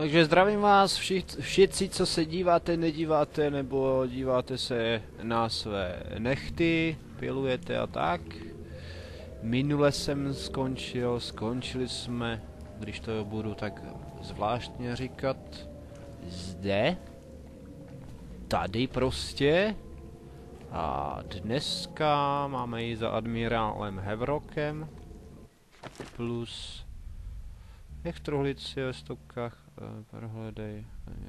Takže zdravím vás všichni, co se díváte, nedíváte, nebo díváte se na své nechty, pilujete a tak. Minule jsem skončili jsme, když to budu tak zvláštně říkat, zde, tady prostě. A dneska máme ji za admirálem Havrockem, plus jak v truhlici ve stopkách, prohledej,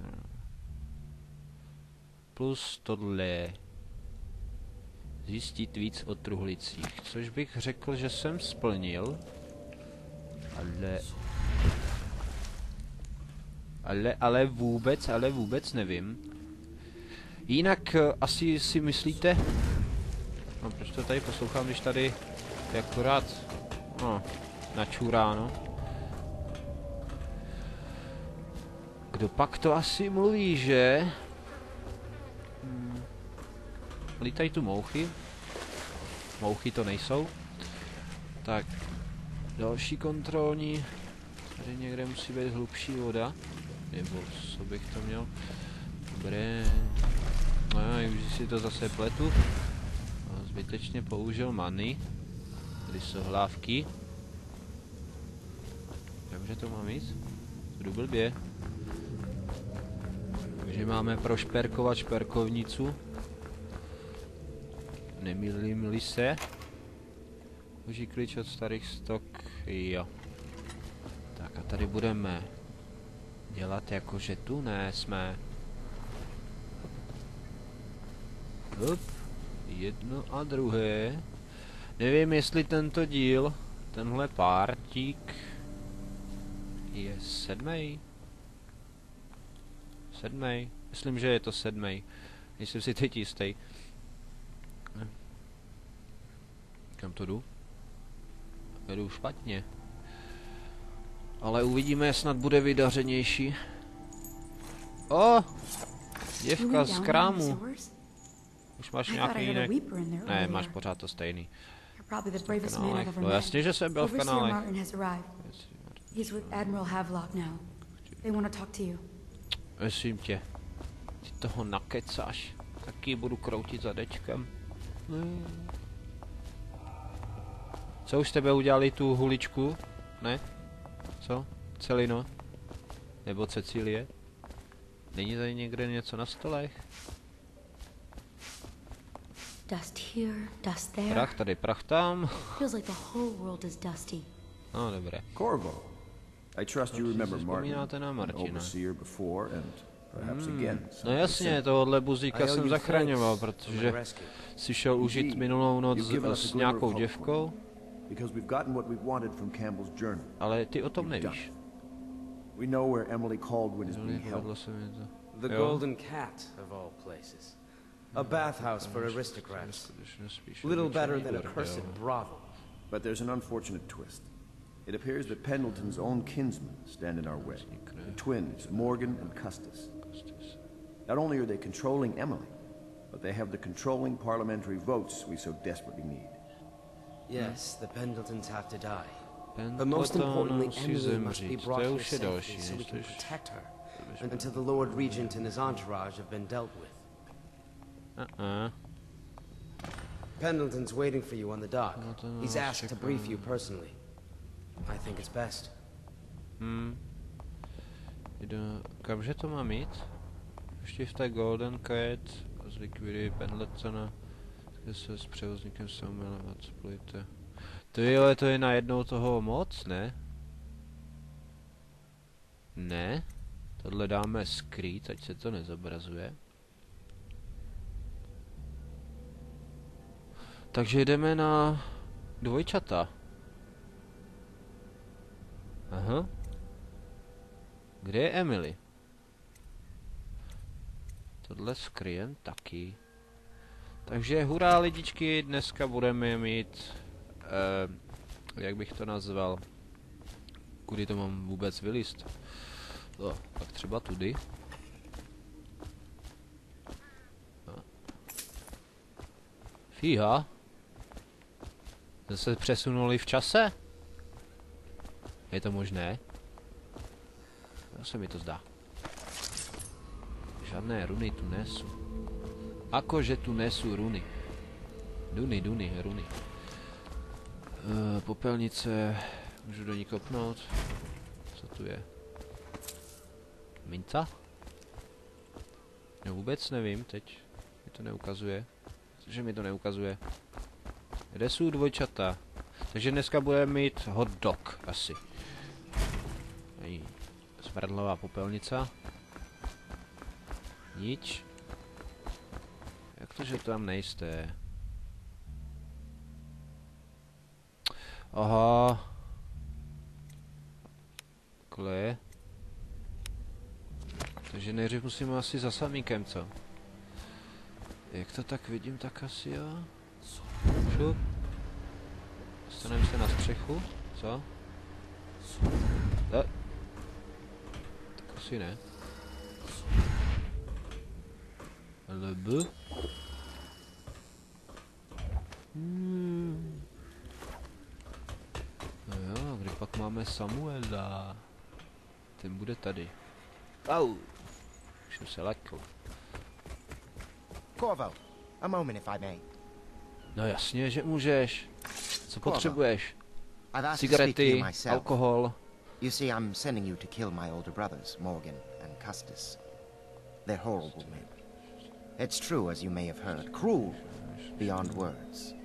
plus tohle, zjistit víc o truhlicích, což bych řekl, že jsem splnil, ale vůbec nevím. Jinak asi si myslíte, no proč to tady poslouchám, když tady je akorát, no, načuráno. Kdo pak to asi mluví, že? Lítají tu mouchy. Mouchy to nejsou. Tak, další kontrolní. Tady někde musí být hlubší voda. Nebo co bych to měl? Dobré. No, už si to zase pletu. No, zbytečně použil many. Tady jsou hlávky. Dobře to mám jít? Budu blbě. Takže máme prošperkovat šperkovnicu. Nemýlím-li se. Užij klíč od starých stok. Jo. Tak a tady budeme dělat jako, že tu jsme. Hop. Jedno a druhé. Nevím, jestli tento díl, tenhle pártík je 7. Myslím, že je to 7. Nejsem si teď jistý. Kam to jdu? Jdu špatně. Ale uvidíme, snad bude vydařenější. O! Děvka z krámu. Už máš nějaký jiný? Ne, máš pořád to stejný. No jasně, že jsem byl v kanálech. Myslím tě. Ty toho nakecáš. Taky budu kroutit zadečkem. Co už s tebe udělali tu huličku? Ne? Co? Celino? Nebo Cecílie? Není tady někde něco na stolech? Prach tady, prach tam. No dobré. Corvo, I trust you remember Martin, an overseer before and perhaps again. No jasně, tohohle buzíka jsem zachraňoval, protože si šel užít minulou noc s nějakou děvkou. Ale ty o tom nevíš. We know where Emily Kaldwin is being held. The Golden Cat of all places. A bathhouse for aristocrats. Little better than a cursed brothel. But there's an unfortunate twist. It appears that Pendleton's own kinsmen stand in our way. The twins, Morgan and Custis. Not only are they controlling Emily, but they have the controlling parliamentary votes we so desperately need. Yes, the Pendletons have to die. But most importantly, Emily must be brought here safely so we can protect her until the Lord Regent and his entourage have been dealt with. Pendleton's waiting for you on the dock. He's asked to brief you personally. I think it's best. Kamže to mám jít? Ještě v té Golden Cat zlikviduji Pendletona. Se s převozníkem Samuelem a spojíte. Tyhle, to je najednou toho moc, ne? Ne? Tohle dáme skrýt, ať se to nezobrazuje. Takže jdeme na dvojčata. Aha. Kde je Emily? Tohle skryjem taky. Takže hurá lidičky, dneska budeme mít, jak bych to nazval, kudy to mám vůbec vylíst. No, tak třeba tudy. No. Fíha. Zase přesunuli v čase? Je to možné? To se mi to zdá. Žádné runy tu nesu. Akože tu nesu runy. Runy. Popelnice. Můžu do ní kopnout. Co tu je? Minca? No vůbec nevím teď. Mi to neukazuje. Cože mi to neukazuje? Kde jsou dvojčata? Takže dneska budeme mít hot dog asi. Smradlavá popelnica. Nič. Jak to, že tam nejste? Aha. Takhle. Takže nejdřív musíme asi za samíkem, co? Jak to tak vidím, tak asi jo. Šup. Dostaneme se na střechu, co? Tak asi ne. LB. No jo, kdy pak máme Samuela? Ten bude tady. Au! Už jsem se lekl. Corvo, a moment if I may. No jasně, že můžeš. Co potřebuješ? Cigarety, alkohol. You see, I'm sending you to kill my older brothers, Morgan and Custis. They're horrible men. It's true, as you may have heard, cruel beyond words.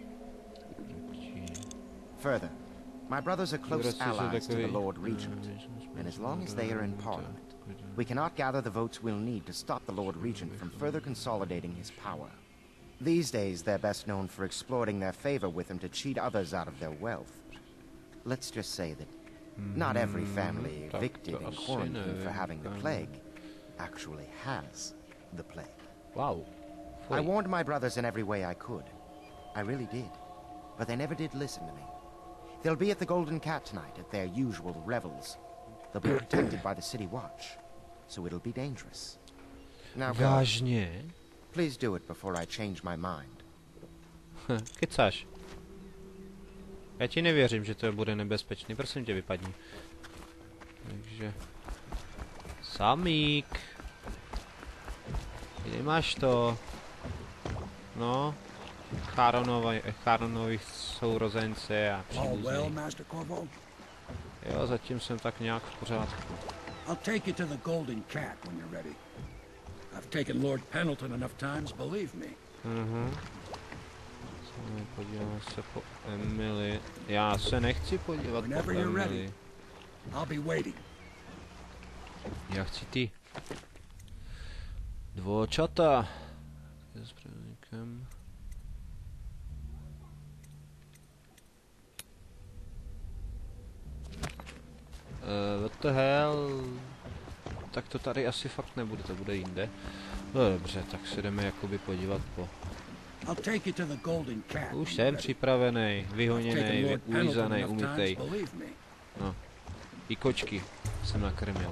Further, my brothers are close allies to the Lord Regent, and as long as they are in Parliament, we cannot gather the votes we'll need to stop the Lord Regent from further consolidating his power. These days, they're best known for exploiting their favor with him to cheat others out of their wealth. Let's just say that not every family evicted in quarantine for having the plague actually has the plague. Wow. I warned my brothers in every way I could. I really did. But they never did listen to me. They'll be at the Golden Cat tonight at their usual revels. They'll be protected by the City Watch, so it'll be dangerous. Now go. Vážně? Please do it before I change my mind. Kecáš. Já ti nevěřím, že to bude nebezpečný, prosím tě, vypadni. Takže... Samík. Kde máš to? No. Cháronových sourozence a příbuzných. Jo, zatím jsem tak nějak v pořádku. I'll take you to the Golden Cat when you're ready. I've taken Lord Pendleton enough times, believe me. Podíváme se po Emily. Já se nechci podívat po Emily. I'll be waiting. Já chci ty. Dvojčata. S průnikem. What the hell? Tak to tady asi fakt nebude, to bude jinde. No dobře, tak se jdeme jakoby podívat po... Už jsem připravený, vyhoněný, ulízaný, umytej. No. I kočky jsem nakrmil.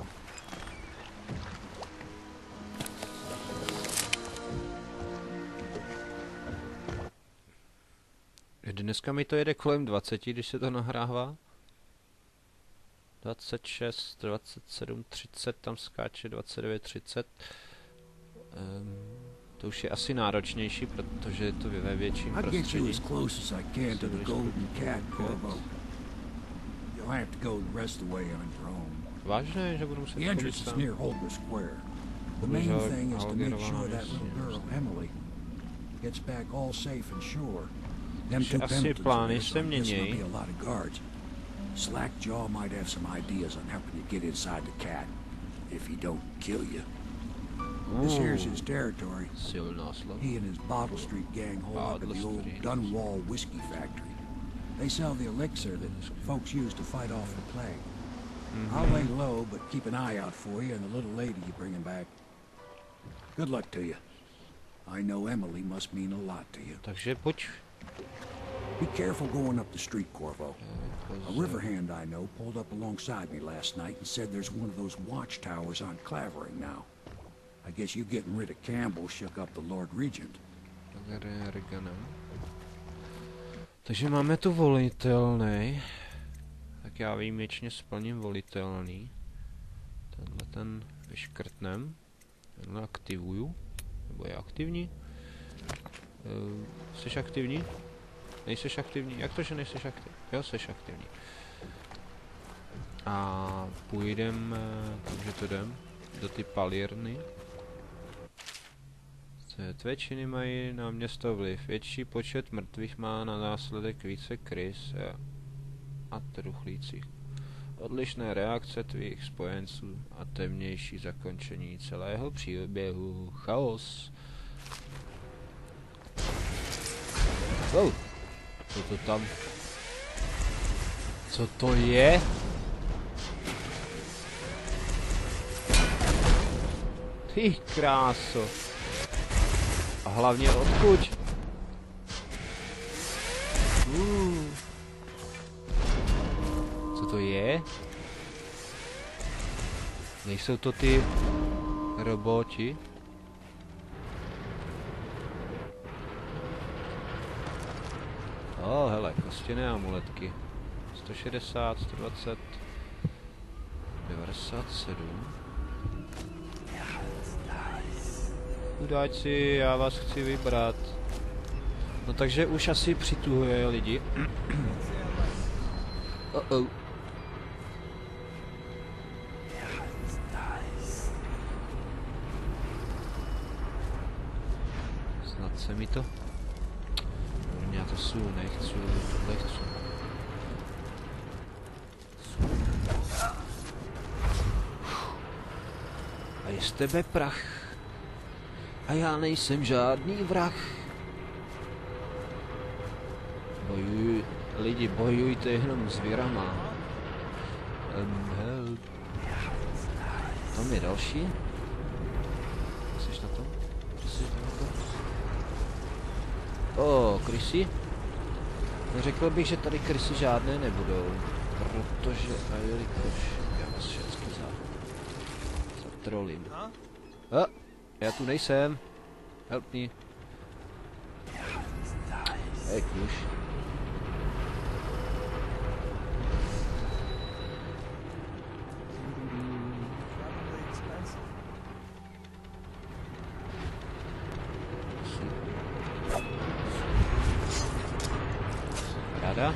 Dneska mi to jede kolem 20, když se to nahrává. 26, 27, 30, tam skáče 29, 30. To už je asi náročnější, protože je to ve větším prostředí. Vážné, že budu muset chodit sám. Takže asi plány se mění. Slackjaw might have some ideas on helping you get inside the cat, if he don't kill you. This here's his territory. He and his Bottle Street gang hold up at the old Dunwall whiskey factory. They sell the elixir that folks use to fight off the plague. I'll lay low, but keep an eye out for you and the little lady you bring him back. Good luck to you. I know Emily must mean a lot to you. Takže pojď. Be careful going up the street, Corvo. A river hand I know pulled up alongside me last night and said there's one of those watchtowers on Clavering now. I guess you getting rid of Campbell shook up the Lord Regent. Takže máme tu volitelný. Tak já výjimečně splním volitelný. Tenhle ten vyškrtnem. Tenhle aktivuju. Nebo je aktivní? Jsi aktivní? Nejseš aktivní? Jak to, že nejseš aktivní? Jo, jsi aktivní. A půjdeme, takže to jdem, do ty palírny. Tvé mají na město vliv. Větší počet mrtvých má na následek více krys a truchlících. Odlišné reakce tvých spojenců a temnější zakončení celého příběhu. Chaos. Wow. Co to tam? Co to je? Ty kráso. A hlavně odkud? Co to je? Nejsou to ty roboti? Hele, kostěné amuletky. 160, 120, 97. Chudáci, já vás chci vybrat. No takže už asi přituhuje lidi. Snad se mi to... Já to nechci, tohle chci. A je z tebe prach. A já nejsem žádný vrah. Bojuj, lidi, bojujte jenom s virama. Help. Tam je další. Jsi na tom? Krysy? No, řekl bych, že tady krysy žádné nebudou. Protože, a jelikož já vás všechny zatrolím. Já tu nejsem. Help me. Hej, kůž. Rada?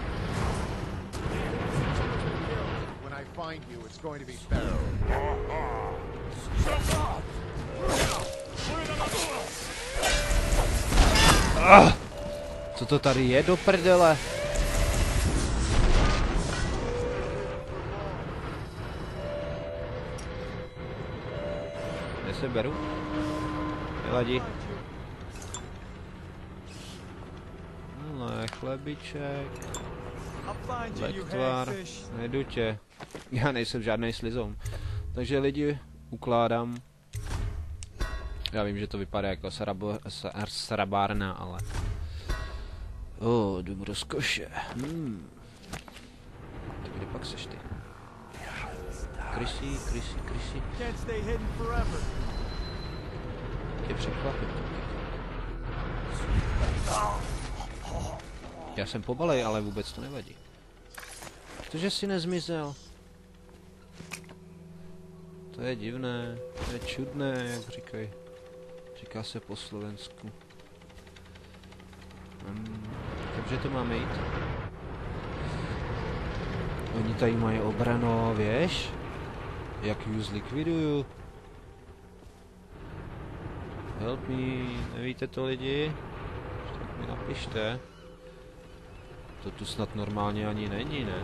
When I find you, it's going to be better. Co to tady je do prdele? Kde se beru? Nevadí. Chlebiček. Lektvar. Nejdu tě. Já nejsem žádnej slizoun. Takže lidi ukládám. Já vím, že to vypadá jako srabárna, ale... dům rozkoše. Tak kde pak seš ty? Krysí. Tě překvapím. Já jsem pobalej, ale vůbec to nevadí. Protože jsi nezmizel. To je divné, to je čudné, jak říkají. Říká se po slovensku. Takže to máme jít. Oni tady mají obranu, víš? Jak ji zlikviduju? Help me, nevíte to lidi? Tak mi napište. To tu snad normálně ani není, ne?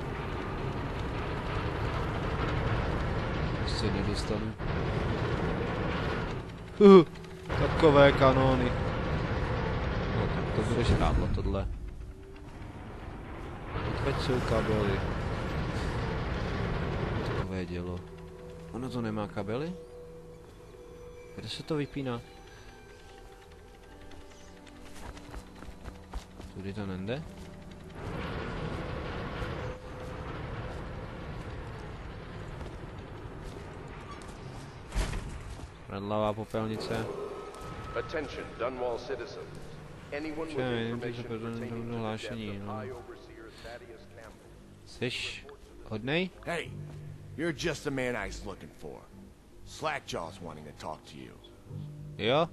Se nedostanu. Takové kanóny. No tak to budeš rád tohle. Odkud jsou kabely? Takové dělo. Ono to nemá kabely? Kde se to vypíná? Tudy to nejde? Radlavá popelnice. Attention, Dunwall citizens. Anyone with information pertaining to the death of High Overseer Thaddeus Campbell. Jsi hodnej? Hey, You're just the man I was looking for. Slackjaw's wanting to talk to you. Jo?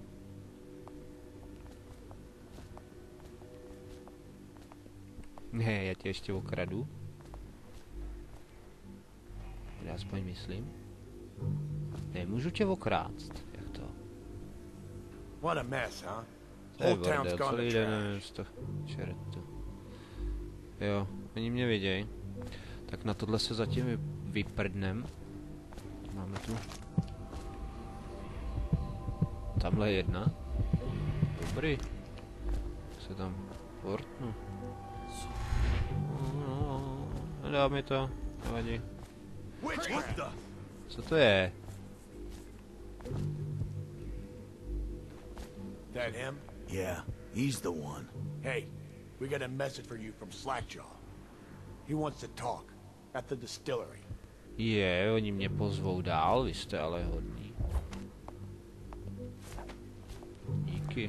Ne, já tě ještě okradu. Já aspoň myslím. Nemůžu tě okrást. Jak to? What a mess, huh? To je bordel, celý den to čertu. Jo, oni mě viděj. Tak na tohle se zatím vyprdnem. Máme tu. Tamhle je jedna. Dobrý. Se tam portnu. Nedá mi to. Nevadí. Co to je? That him? Yeah, he's the one. Hey, we got a message for you from Slackjaw. He wants to talk at the distillery. Je, oni mě pozvou dál, vy jste ale hodní. Díky.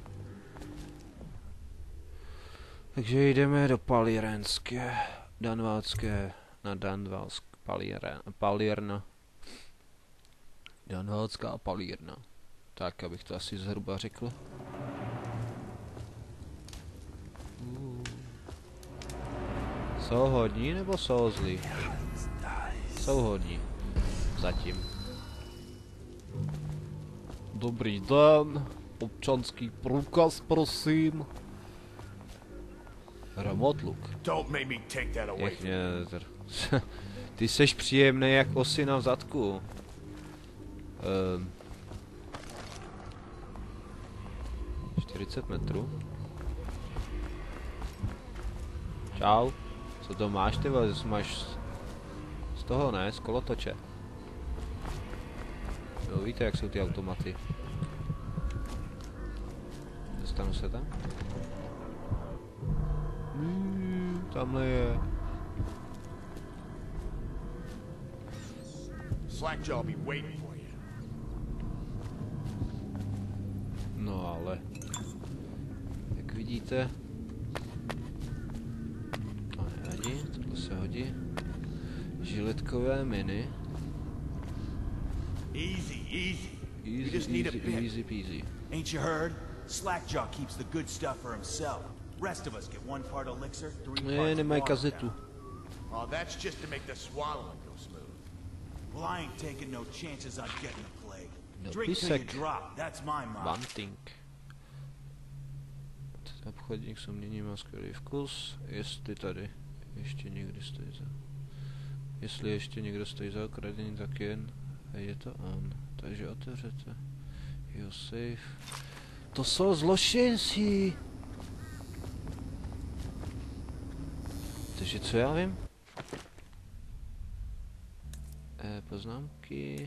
Takže jdeme do Palírenské, Danvaldské, na Danvaldsk, Palírna. Danvaldská Palírna. Tak, abych to asi zhruba řekl. Jsou hodní nebo jsou zlí? Jsou hodní. Zatím. Dobrý den. Občanský průkaz, prosím. Hromotluk. Ty seš příjemný jak osina v zadku. 40 metrů. Čau. Co to máš, ty vole? Máš z toho, ne? Z kolotoče. Jo, víte, jak jsou ty automaty. Dostanu se tam? Tamhle je. Slackjaw be waiting for you. No ale... Jak vidíte... To nevadí, tohle se hodí. Žiletkové miny. Easy peasy. Ain't you heard? Slackjaw keeps the good stuff for himself. Rest of us get 1 part elixir, 3 parts nemají kazetu. Oh, that's just to make the swallowing go smooth. Well, I ain't taking no chances on getting a plague. No, Drink till you drop, that's my motto. Bunting. Obchodník s uměním má skvělý vkus. Jestli tady ještě někdy stojí za... Jestli ještě někdo stojí za okradení, tak jen je to on. Takže otevřete jeho safe. To jsou zločinci! Takže co já vím? Poznámky.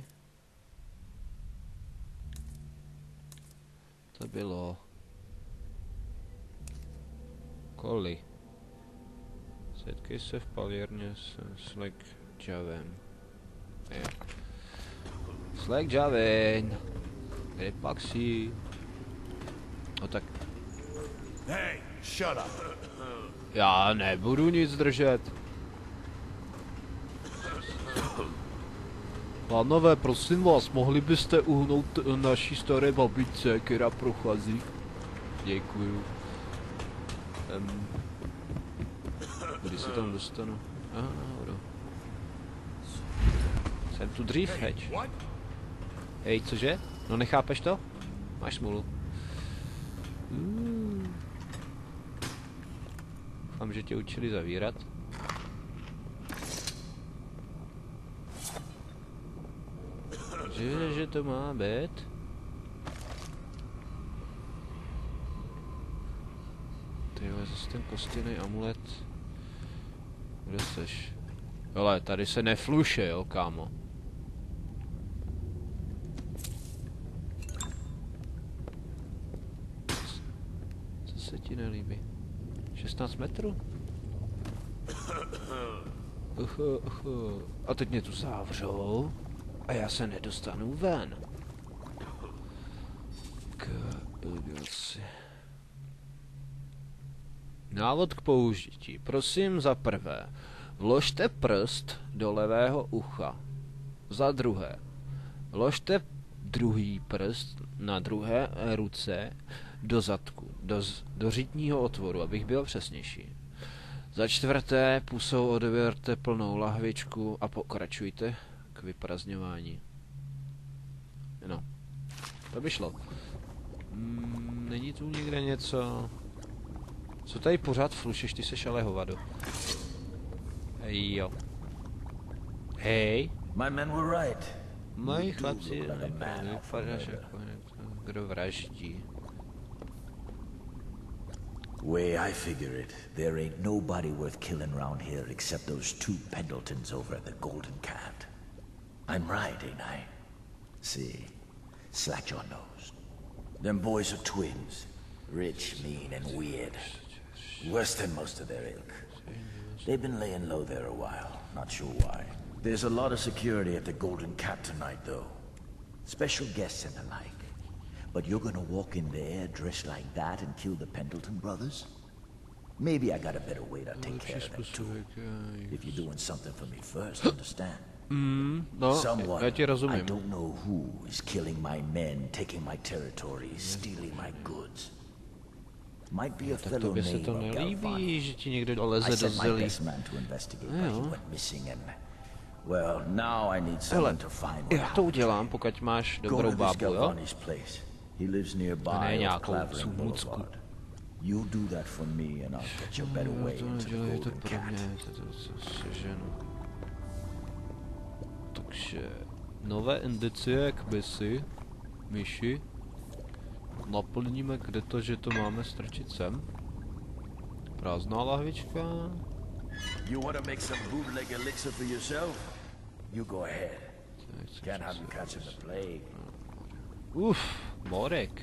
To bylo... Koli. Setkej se v palírně s Slackjawem. Slackjawen! Kde pak si? No tak... Hey, shut up. Já nebudu nic držet. Pánové, prosím vás, mohli byste uhnout naší staré babičce, která prochází? Děkuju. Kdy se tam dostanu? Aha, nahoru. Jsem tu dřív, heč. Hej, cože? No nechápeš to? Máš smůlu. Doufám, že tě učili zavírat. Že to má být? Tyhle, zase ten kostěný amulet. Kde seš? Hele, tady se nefluše, jo, kámo. Co se ti nelíbí? 16 metrů? A teď mě tu zavřou a já se nedostanu ven. Návod k použití. Prosím, za prvé, Vložte prst do levého ucha. Za druhé. Vložte druhý prst na druhé ruce do zadku, do řitního otvoru, abych byl přesnější. Za čtvrté, pusou odeberte plnou lahvičku a pokračujte k vyprazňování. No, to by šlo. Není tu někde něco... Co tady pořád flušeš, ty seš ale hovado. Hej jo. Hej. My men were right. Moji chlapci vypadáš jako kdo vraždí. Way I figure it, there ain't nobody worth killing around here except those two Pendletons over at the Golden Cat. I'm right, ain't I? See, Slackjaw knows. Them boys are twins. Rich, mean, and weird. Worse than most of their ilk. They've been laying low there a while, not sure why. There's a lot of security at the Golden Cat tonight, though. Special guests and the like. But you're gonna walk in there dressed like that and kill the Pendleton brothers? Maybe I got a better way to take care of them too. If you're doing something for me first, understand? No, Someone, já ti rozumím. I don't know who, is killing my men, taking my territory, stealing my goods. Might be a fellow named Galvani. Že ti někdo doleze I do sent my zelí. best man to investigate, but he went missing and... Well, now I need someone to find what Já to udělám, pokud máš dobrou bábu, jo? He lives nearby off Clavering Boulevard. You do that for me and I'll get you a better way into the Golden Cat. Takže nové indicie k misi, myši, naplníme kde to, že to máme strčit sem. Prázdná lahvička. You want to make some bootleg elixir for yourself? You go ahead. Can't have you catching the plague. Morek.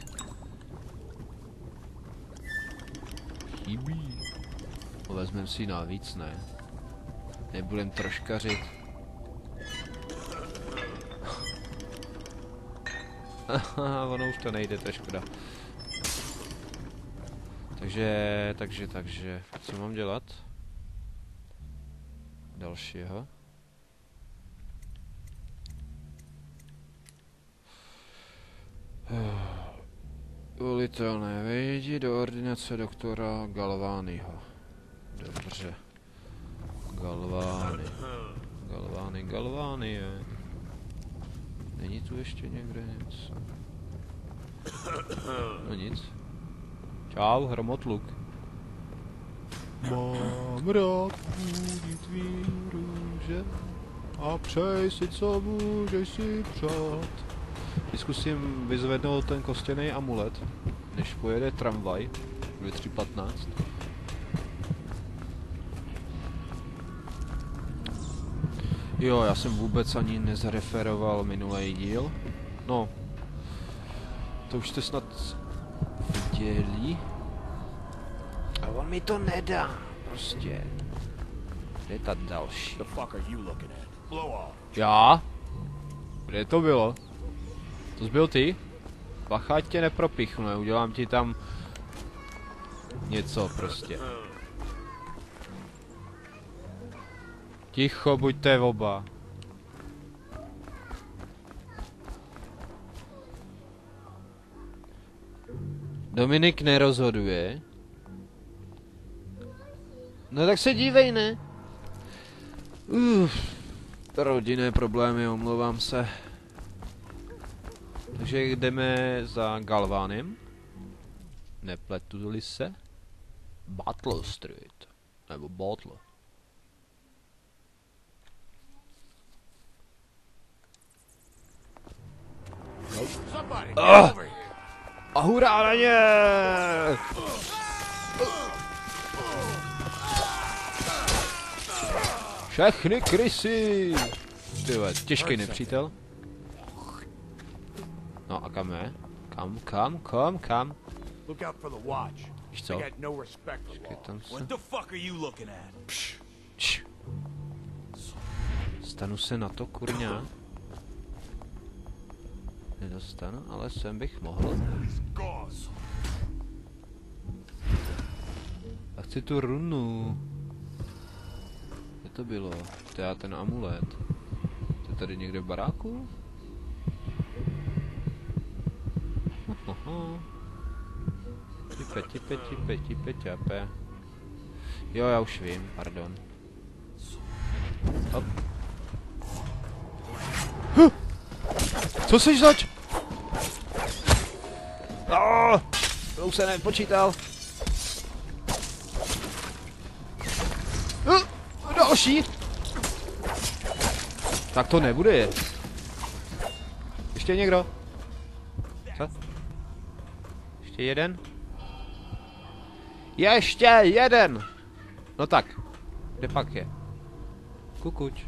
Chybí. Vezmeme si navíc, ne? Nebudem troškařit. Ono už to nejde, to je škoda. Takže, co mám dělat? Dalšího. Volitelné, vejdi do ordinace doktora Galványho. Dobře. Galvány je. Není tu ještě někde něco? No nic. Čau, hromotluk. Mám rád půdy tvý růže a přej si, co můžeš si přát. Zkusím vyzvednout ten kostěný amulet, než pojede tramvaj ve 3:15. Jo, já jsem vůbec ani nezareferoval minulý díl. No, to už jste snad viděli. A on mi to nedá, prostě. Kde je ta další? Já? Kde to bylo? To jsi byl ty? Bacha, tě nepropichnu, udělám ti tam něco prostě. Ticho, buďte oba. Dominik nerozhoduje. No tak se dívej, ne? Rodinné problémy, omlouvám se. Takže jdeme za Galvánem. Nepletu-li se. Battle Street. Nebo Battle. A hurá na ně! Všechny krysy! Tyhle, těžký nepřítel. No a kam je? Kam? Víš co? Počkej, tam se... Stanu se na to, kurňa. Nedostanu, ale sem bych mohl. A chci tu runu. to bylo? To je ten amulet. To je tady někde v baráku? Tipe. Jo, já už vím, pardon. Hop. Co jsi zač? To už se nepočítal. Další. Tak to nebude. Ještě někdo? Co? Ještě jeden? Ještě jeden! No tak, kde pak je? Kukuč.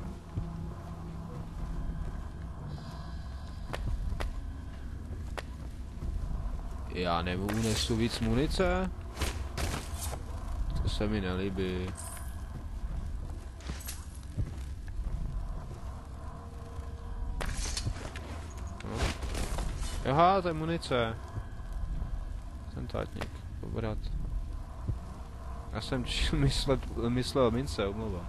Já neunesu víc munice? To se mi nelíbí. No. Aha, to je munice. Tentátník, pobrat. Já jsem myslel mince, omlouvám.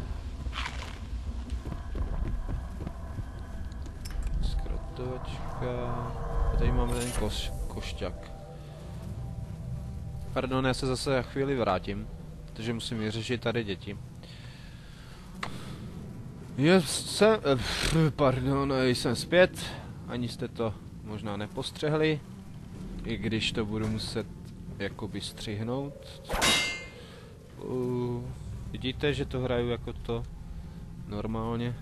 Skrotovačka. A tady máme ten košťak. Pardon, já se zase za chvíli vrátím, protože musím vyřešit tady děti. Jsem zpět, ani jste to možná nepostřehli, i když to budu muset jakoby střihnout. Vidíte, že to hraju jako to normálně,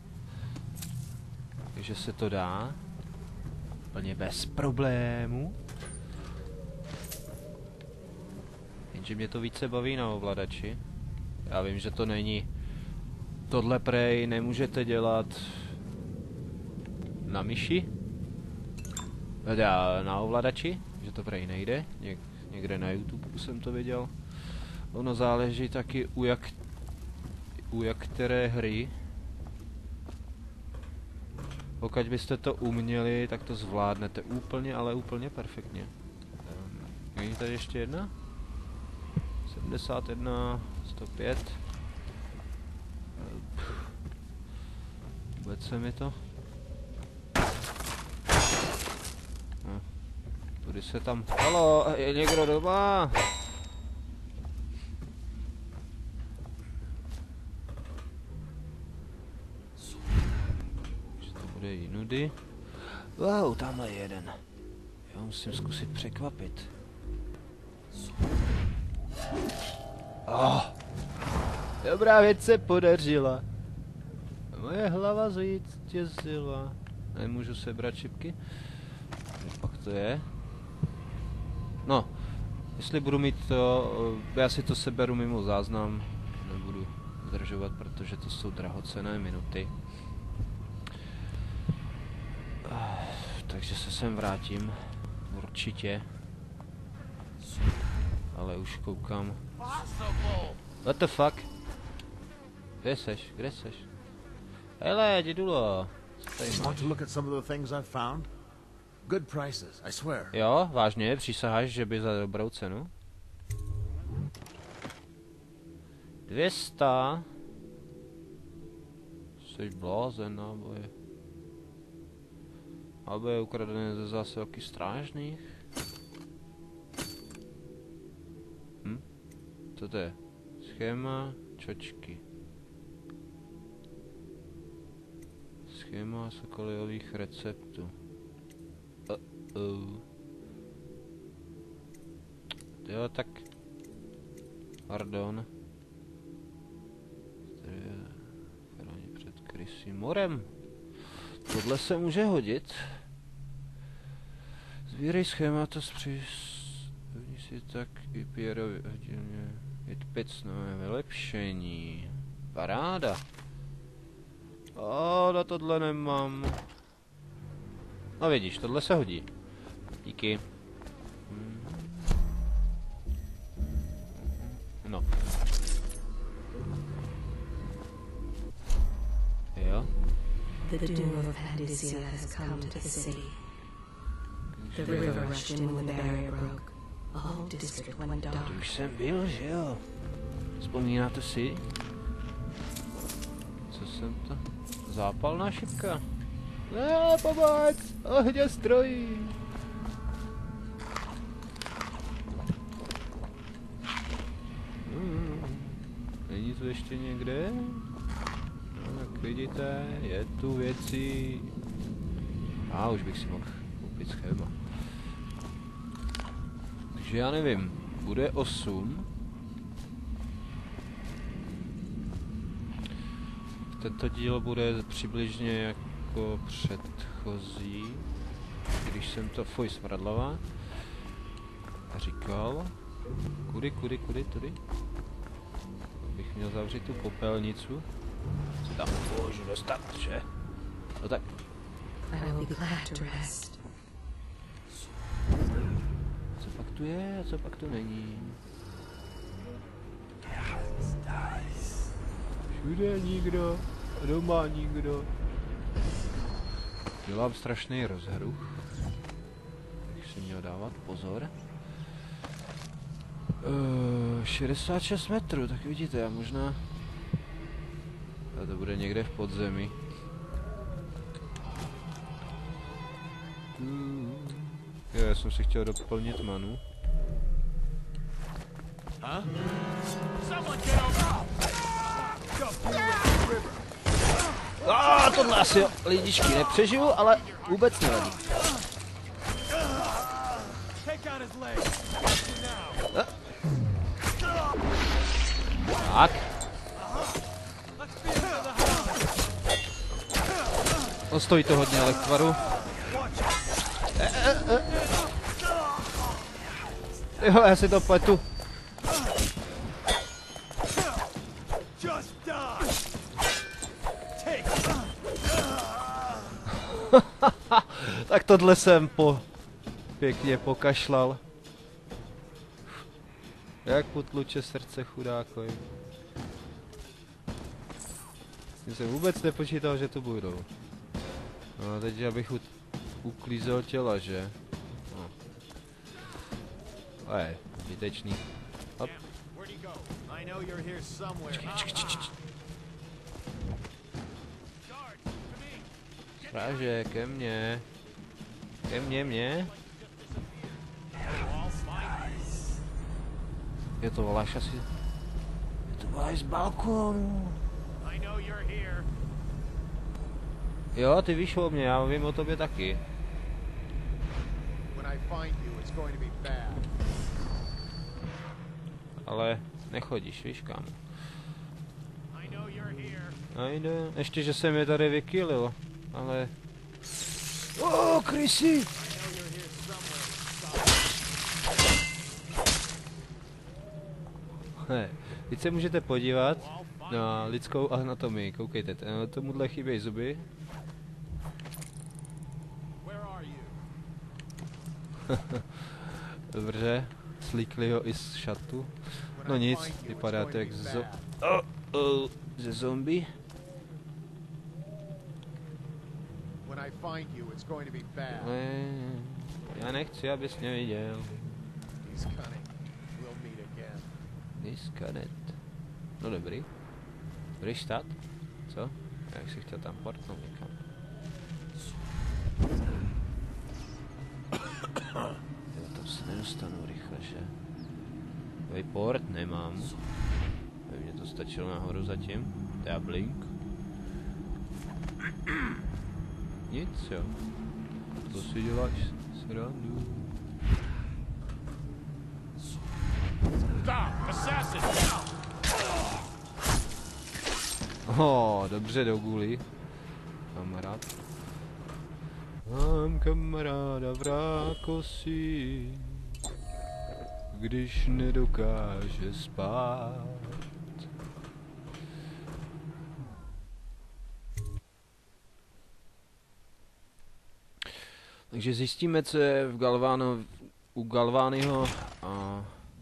takže se to dá úplně bez problému. Jenže mě to více baví na ovladači. Já vím, že to není tohle prej nemůžete dělat na myši, teda na ovladači, že to prej nejde. Někde na YouTube jsem to viděl. Ono záleží taky u jak které hry. Pokud byste to uměli, tak to zvládnete úplně, ale úplně perfektně. Je tady ještě jedna? 71, 105. Vůbec se mi to. Tudy se tam... Halo, je někdo doma? To bude jinudy. Wow, tamhle je jeden. Já musím zkusit překvapit. Dobrá věc se podařila. Moje hlava zvítězila. Nemůžu sebrat šipky? Pak to je. No, jestli budu mít to, já si to seberu mimo záznam. Nebudu zdržovat, protože to jsou drahocenné minuty. Takže se sem vrátím. Určitě. Ale už koukám. What the fuck? Kde seš? Kde seš? Hele, dědulo. Want to look at some of the things I've found? Good prices, I swear. Jo, vážně, přísaháš, že by za dobrou cenu? 200. Jsi blázen, náboje. Náboje ukradené ze zásilky strážných. Co to je? Schéma čočky. Schéma sokolejových receptů. Jo, tak... Pardon. Tady je... Chrání před krysím morem. Tohle se může hodit. Sbírej schémata z si tak i Pierovi hodilně. Pěcnové vylepšení. Paráda. Na tohle nemám. No vidíš, tohle se hodí. Díky. No. Jo. The doom of Pandacia has come to the city. The river rushed in when the barrier broke. The whole district went dark. Už jsem byl, že jo? Vzpomínáte si? jsem to... Zápalná šipka. Ne, pomoc! Ohně strojí! Není tu ještě někde? No, jak vidíte, je tu věcí. Už bych si mohl koupit schéma. Takže já nevím, bude 8. Tento díl bude přibližně jako předchozí, když jsem to... Fuj, smradlava. Říkal. Kudy? Bych měl zavřít tu popelnicu. Co tam můžu dostat, že? No tak. Co pak tu je a co pak tu není? Všude nikdo, doma nikdo. Dělám strašný rozhruch. Bych si měl dávat pozor. 66 metrů, tak vidíte, já možná... A to bude někde v podzemí. Jo, já jsem si chtěl doplnit manu. Tohle asi lidičky nepřežiju, ale vůbec nevadí. Tak. Stojí to hodně elektvaru. Jo, já si to pletu. Tak tohle jsem pěkně pokašlal. Jak potluče srdce chudákovi. Já jsem vůbec nepočítal, že to budou. No a teď abych uklízel těla, že? No. Zbytečný. Hop. Stráže, ke mně. Ke mně. Je to voláš asi... Je to voláš z balkónu. Jo, ty víš o mě, já vím o tobě taky. Ale nechodíš, víš kam. Ajde, ještě, že jsem je tady vykýlil, ale... krysy! Teď se můžete podívat na lidskou anatomii, koukejte, tomuhle chybějí zuby. Dobře, slíkli ho i z šatu. No nic, vypadá to jak ze zombie. Já nechci, abys mě viděl. Disconnect. No dobrý. Budeš stát? Co? Já si chtěl tam portnout někam. Já tam se nedostanu rychle, že? Takový port nemám. By mě to stačilo nahoru zatím. To je blink. Nic, jo. To si děláš srandu. Dobře do guli. Kamarád. Mám kamaráda v rákosi, když nedokáže spát. Takže zjistíme, co je v u Galványho a...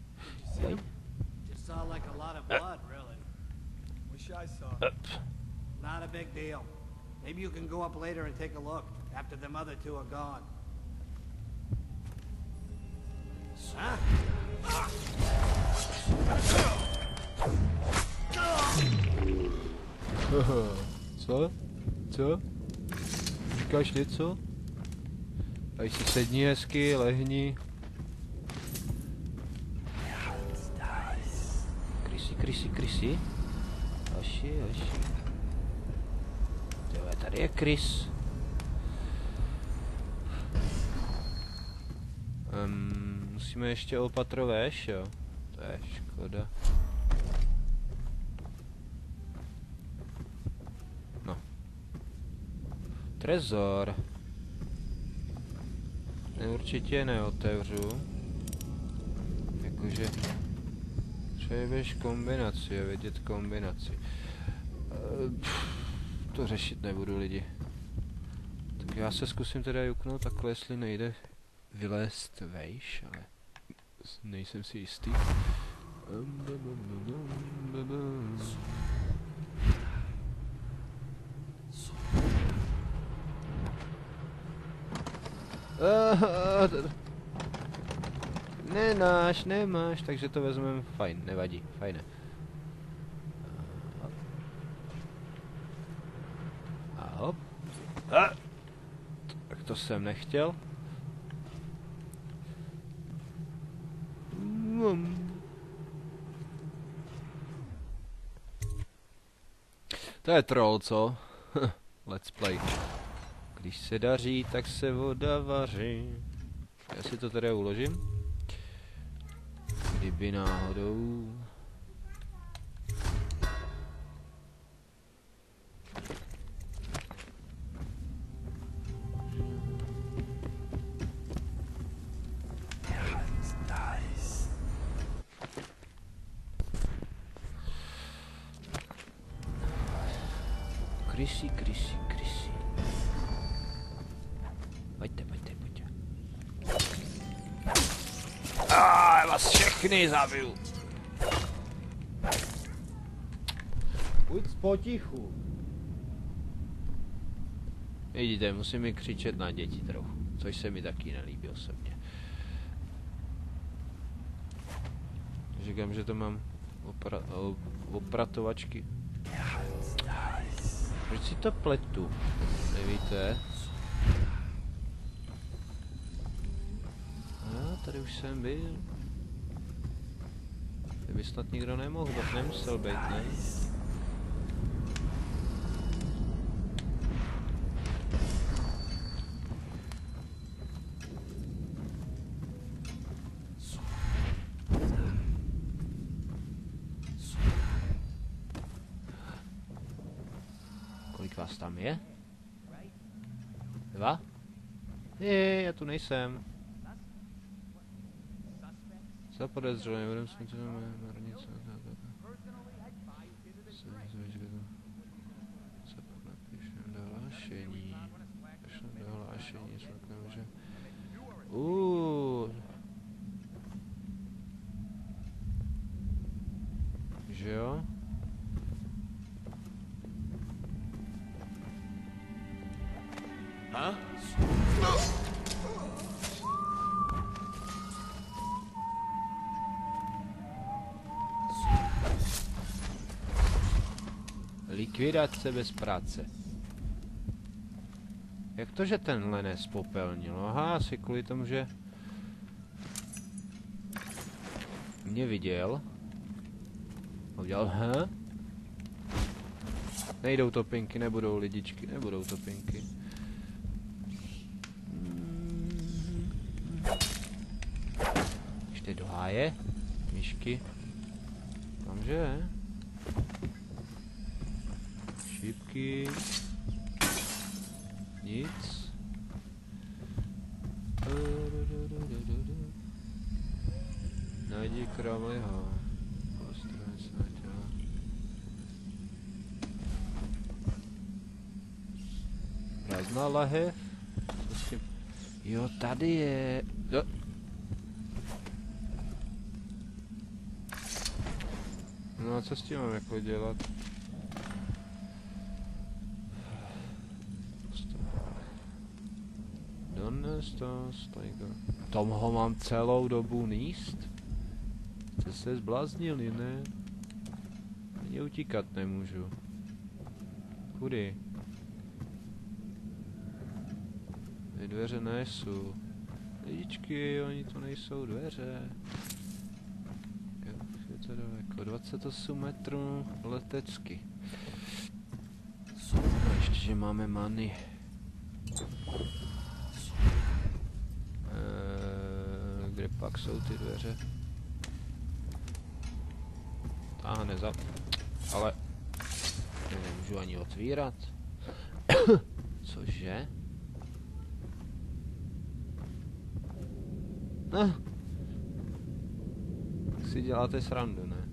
Not a big deal. Maybe you can go up later and take a look after them other two are gone. Huh? Co? Co? Říkáš něco? Tady si sedni hezky, lehni. Krysy. Hoši. Tyhle, tady je krys. Musíme ještě opatroveš, jo? To je škoda. No. Trezor. Ten určitě neotevřu. Jakože... Přejebeš kombinaci a vidět kombinaci. To řešit nebudu, lidi. Tak já se zkusím teda juknout takhle, jestli nejde vylézt vejš, ale nejsem si jistý. Nemáš, takže to vezmeme, fajn, nevadí, fajne. A hop. Tak to jsem nechtěl. To je troll, co? Let's play. Když se daří, tak se voda vaří. Já si to teda uložím. Kdyby náhodou... Krysy. Pojďte. Já vás všechny zabiju. Pojď potichu. Vidíte, musím mi křičet na děti trochu, což se mi taky nelíbí osobně. Říkám, že to mám opratovačky. Proč si to pletu? Nevíte? Tady už jsem byl. Kdyby snad nikdo nemusel být, ne? Kolik vás tam je? 2? Já tu nejsem. Za podezřelé, budeme smět na marnice. Napíšem dohlášení. Že... Že jo? Huh? Likvidace bez práce. Jak to, že tenhle nespopelnil? Aha, asi kvůli tomu, že mě viděl. Udělal, Nejdou topinky, nebudou lidičky, nebudou topinky. Ještě do háje. Myšky. Tamže. Šípky. Nic. Najdi kramliho. Postavit se na těla. Prázdná lahev. Co s tím? Jo, tady je. Jo. No a co s tím mám jako dělat? Dones to stajka. Tom ho mám celou dobu níst? Jste se zbláznili, ne? Ani utíkat nemůžu. Kudy? Ty dveře nejsou. Lidičky, oni to nejsou dveře. Jo, je to daleko. 28 metrů letecky. A ještě, že máme many. Kde pak jsou ty dveře? Táhne za... Ale... To nemůžu ani otvírat. Cože? Tak si děláte srandu, ne?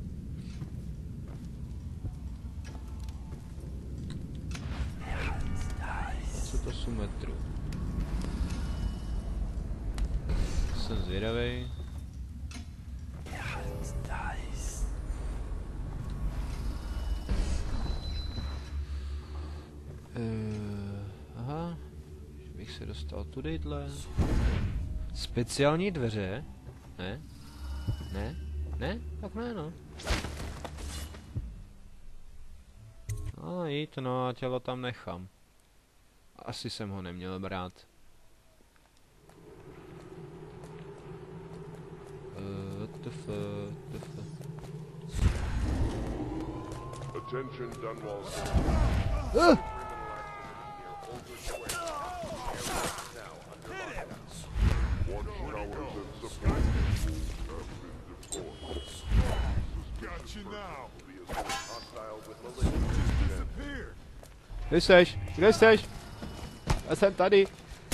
Co to jsou metrů? Jsem zvědavej. Aha, že bych se dostal tudyhle. Speciální dveře? Ne? Ne? Ne? Tak ne, no. No jít, no a tělo tam nechám. Asi jsem ho neměl brát. Attention, Dunwall. Kde seš? Kde seš? Já jsem tady.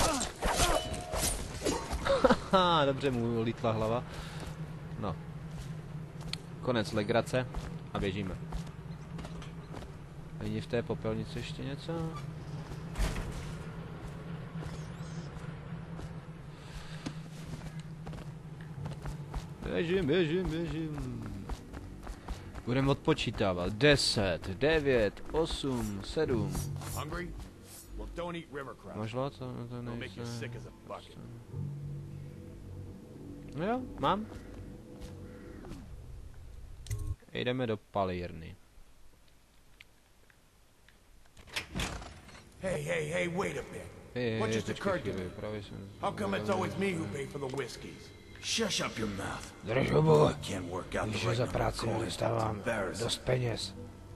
Haha, dobře mu lítla hlava. No. Konec legrace a běžíme. Není v té popelnici ještě něco? Běžím. Budeme odpočítávat. 10, 9, 8, 7. Máš hlad? To nejsem. No jo, mám. Jdeme do palírny. Hey, wait a bit. What just occurred to me? How come it's always me who pay for the whiskeys? Shush up your mouth. Drž hubu. Can't work out Když the right za number of práci coins. nedostávám dost peněz.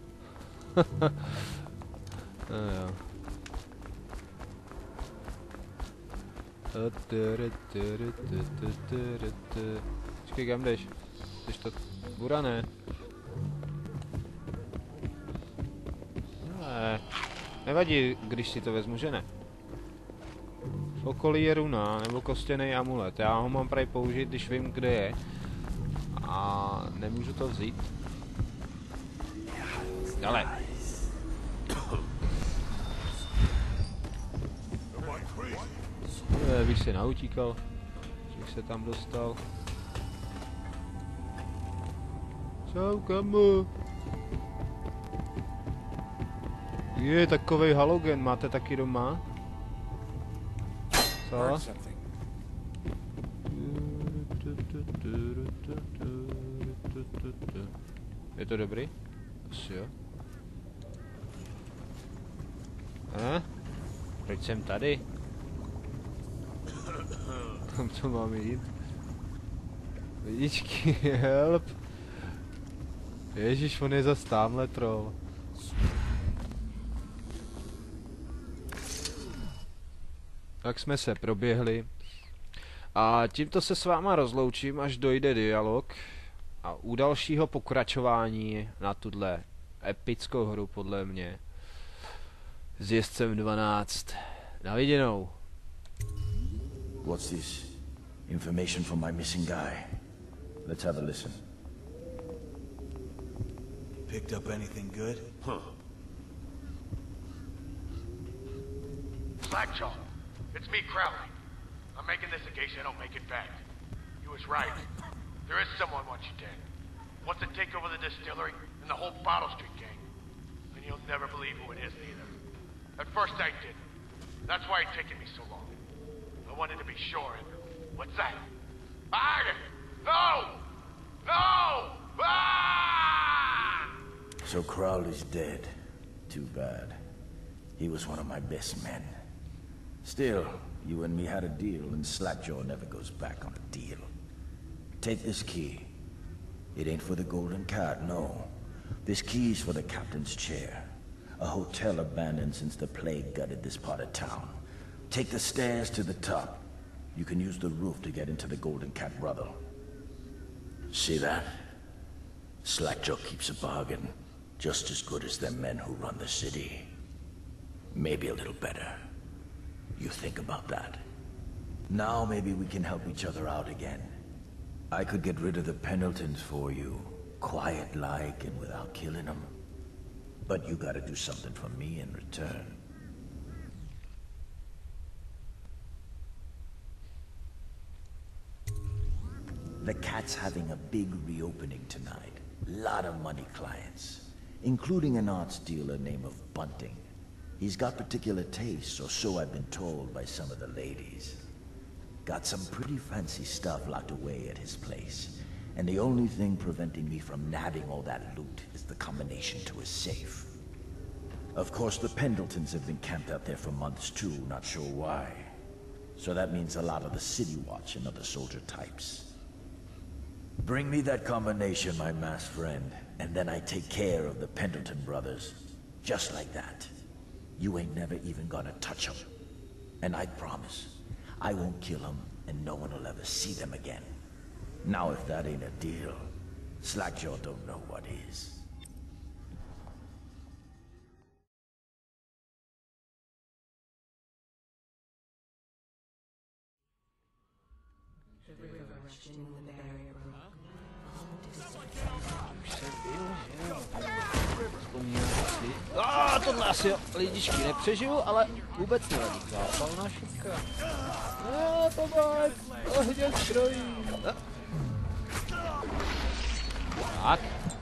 No jo. Počkej, kam jdeš? Jdeš to... Burané. Ne. Nevadí, když si to vezmu, že ne? V okolí je runa, nebo kostěný amulet. Já ho mám prej použít, když vím, kde je. A nemůžu to vzít. Ale. Bych se nautíkal, že bych se tam dostal. Čau, kamu. Je, takovej halogen máte taky doma? Co? Je to dobrý? Asi jo. Proč jsem tady? Kam to mám jít? Lidičky, help! Ježiš, on je zas tamhle troll. Tak jsme se proběhli. A tímto se s váma rozloučím, až dojde dialog. A u dalšího pokračování na tuhle epickou hru podle mě s jezdcem 12. Na viděnou. What's this? Information from my missing guy. Let's have a listen. Picked up anything good? Slackjaw, it's me, Crowley. I'm making this in case I don't make it back. You was right. There is someone wants you dead. Wants to take over the distillery and the whole Bottle Street gang. And you'll never believe who it is, neither. At first I did. That's why it's taken me so long. I wanted to be sure, and what's that? Ah! No! No! Ah! So Crowley's dead. Too bad. He was one of my best men. Still, you and me had a deal, and Slackjaw never goes back on a deal. Take this key. It ain't for the Golden Cat, no. This key's for the captain's chair. A hotel abandoned since the plague gutted this part of town. Take the stairs to the top. You can use the roof to get into the Golden Cat brothel. See that? Slackjaw keeps a bargain, just as good as the men who run the city. Maybe a little better. You think about that. Now maybe we can help each other out again. I could get rid of the Pendletons for you, quiet-like and without killing them. But you gotta do something for me in return. The Cat's having a big reopening tonight. Lot of money clients, including an arts dealer named of Bunting. He's got particular tastes, or so I've been told by some of the ladies. Got some pretty fancy stuff locked away at his place, and the only thing preventing me from nabbing all that loot is the combination to his safe. Of course, the Pendletons have been camped out there for months too, not sure why. So that means a lot of the City Watch and other soldier types. Bring me that combination, my masked friend, and then I take care of the Pendleton brothers. Just like that. You ain't never even gonna touch them. And I promise, I won't kill them, and no one will ever see them again. Now if that ain't a deal, Slackjaw don't know what is. The river rushed in when the barrier broke. Tohle asi lidičky nepřežiju, ale vůbec nevadí. Zápalná šipka. Pomoc! Ohnět šrojí! Tak.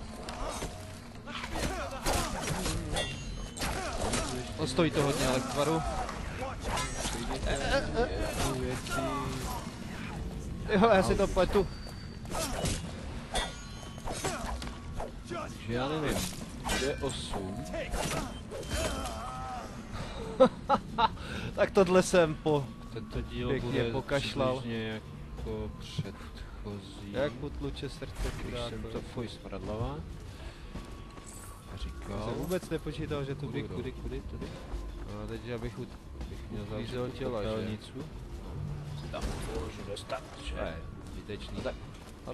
Stojí to hodně, ale k tvaru. Jo, já si to pletu. Takže já nevím. Kde 8? Tak tohle jsem tento díl pěkně pokašlal. Jako předchozí. Jak potluče srdce, když jsem to fuj smradlava. Říkal. Jsem vůbec nepočítal, že to bude kudy. A teď abych měl zavřel popelnicu. Tam můžu dostat, že? Zbytečný. Tak. Hop.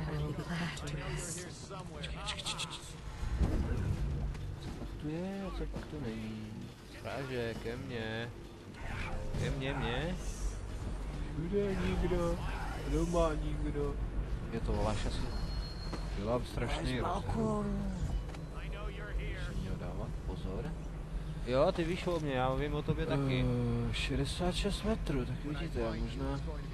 Tu je, co pak tu není? Stráže, ke mně. Mě. Všude nikdo, doma nikdo. Je to Valaš asi. Dělám strašný rozhovor. Musím měl dávat pozor. Jo, ty víš o mě, já vím o tobě taky. 66 metrů, tak vidíte, já možná